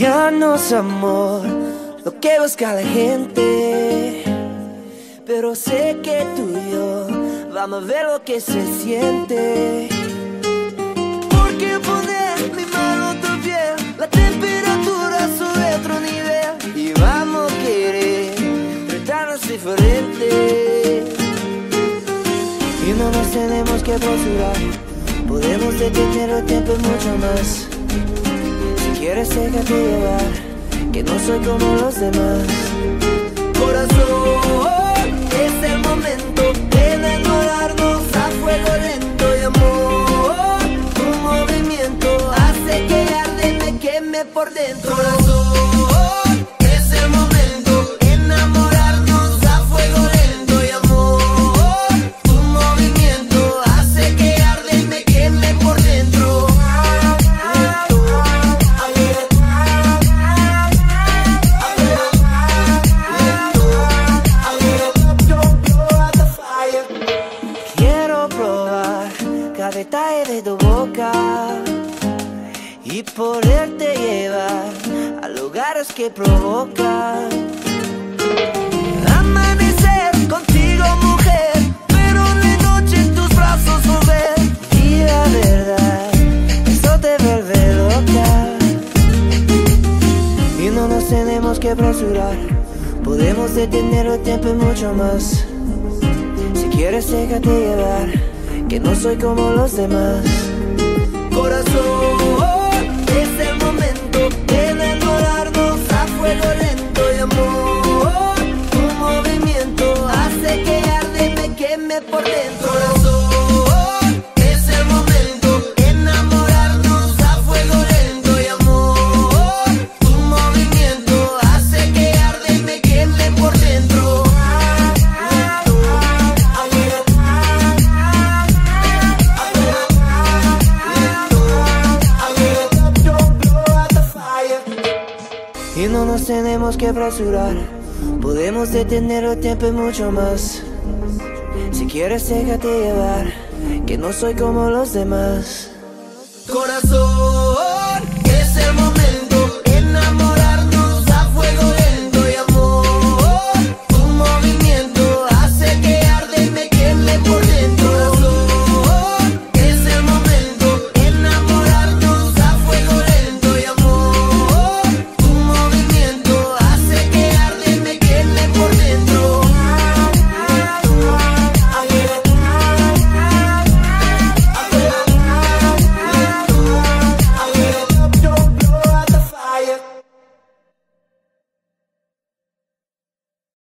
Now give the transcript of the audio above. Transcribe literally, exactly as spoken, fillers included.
Díganos amor, lo que busca la gente, pero sé que tú y yo vamos a ver lo que se siente. Porque poner mi mano a tu piel, la temperatura sube a otro nivel y vamos a querer tratarnos diferente. Y no nos tenemos que apresurar, podemos detener el tiempo y mucho más. Si quieres déjate llevar, que no soy como los demás. Corazón, es el momento de enamorarnos a fuego lento y amor. Tu movimiento hace que arde y me queme por dentro. Corazón, es el momento de enamorarnos a fuego lento y amor. Tu movimiento hace que arde y me queme por dentro. Cada detalle de tu boca y poderte llevar a lugares que provocan. Amanecer contigo, mujer, pero en la noche en tus brazos volver. Y la verdad, eso te vuelve loca. Y no nos tenemos que apresurar, podemos detener el tiempo y mucho más. Si quieres déjate llevar, que no soy como los demás. Corazón, es el momento de enamorarnos a fuego lento y amor. Tu movimiento hace que arde y me queme por dentro. Corazón, es el momento de enamorarnos a fuego lento y amor. Tu movimiento hace que arde y me queme por dentro. Y no nos tenemos que apresurar, podemos detener el tiempo y mucho más. Si quieres déjate llevar, que no soy como los demás. Corazón.